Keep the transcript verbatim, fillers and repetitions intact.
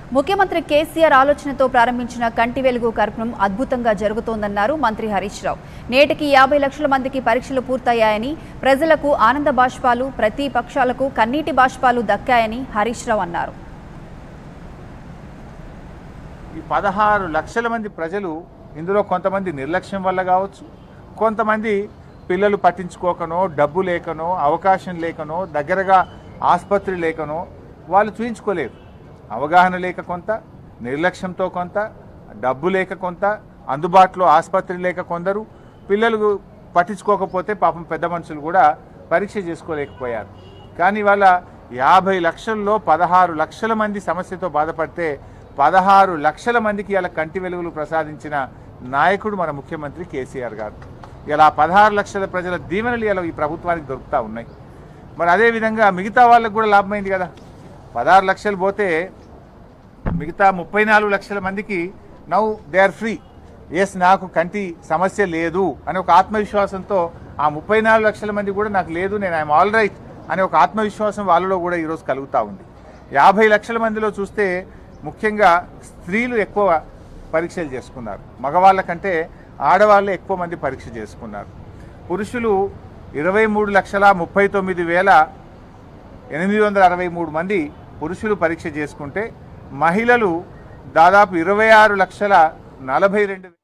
ముఖ్యమంత్రి కేసీఆర్ ఆలోచనతో ప్రారంభించిన కంటి వెలుగు కార్యక్రమం అద్భుతంగా జరుగుతోందన్నారు మంత్రి హరీష్ రావు. నేటికి యాభై లక్షల మందికి పరీక్షలు పూర్తయ్యాయని, ప్రజలకు ఆనంద బాష్పాలు, ప్రతి పక్షాలకు కన్నీటి బాష్పాలు దక్కాయని హరీష్ రావు అన్నారు. ఈ పదహారు లక్షల మంది ప్రజలు ఇందులో కొంతమంది నిర్లక్ష్యం వల్ల కావచ్చు, కొంతమంది పిల్లలు పట్టించుకోకనో, డబ్బు లేకనో, అవకాశం లేకనో, దగ్గరగా ఆసుపత్రి లేకనో వాళ్ళు చూయించుకోలేరు. అవగాహన లేక కొంత, నిర్లక్ష్యంతో కొంత, డబ్బు లేక కొంత, అందుబాటులో ఆసుపత్రి లేక కొందరు, పిల్లలు పట్టించుకోకపోతే పాపం పెద్ద మనుషులు కూడా పరీక్ష చేసుకోలేకపోయారు. కానీ వాళ్ళ యాభై లక్షల్లో పదహారు లక్షల మంది సమస్యతో బాధపడితే పదహారు లక్షల మందికి ఇలా కంటి వెలుగులు ప్రసాదించిన నాయకుడు మన ముఖ్యమంత్రి కేసీఆర్ గారు. ఇలా పదహారు లక్షల ప్రజల దీవెనలు ఇలా ఈ ప్రభుత్వానికి దొరుకుతూ ఉన్నాయి. మరి అదేవిధంగా మిగతా వాళ్ళకు కూడా లాభమైంది కదా. పదహారు లక్షలు పోతే మిగతా ముప్పై నాలుగు లక్షల మందికి now they are free. Yes, నాకు కంటి సమస్య లేదు అనే ఒక ఆత్మవిశ్వాసంతో ఆ ముప్పై నాలుగు లక్షల మంది కూడా నాకు లేదు, నేను ఐఎమ్ ఆల్ రైట్ అనే ఒక ఆత్మవిశ్వాసం వాళ్ళలో కూడా ఈరోజు కలుగుతూ ఉంది. యాభై లక్షల మందిలో చూస్తే ముఖ్యంగా స్త్రీలు ఎక్కువ పరీక్షలు చేసుకున్నారు. మగవాళ్ళ కంటే ఆడవాళ్ళే ఎక్కువ మంది పరీక్ష చేసుకున్నారు. పురుషులు ఇరవై మూడు లక్షల ముప్పై తొమ్మిది వేల ఎనిమిది వందల అరవై మూడు మంది పురుషులు పరీక్ష చేసుకుంటే మహిళలు దాదాపు ఇరవై ఆరు లక్షల నలభై రెండు